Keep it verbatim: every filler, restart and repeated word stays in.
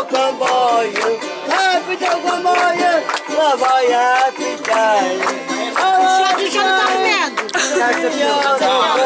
o comboio, rápido é o comboio, lá vai a ficar. O senhor já não tá comendo?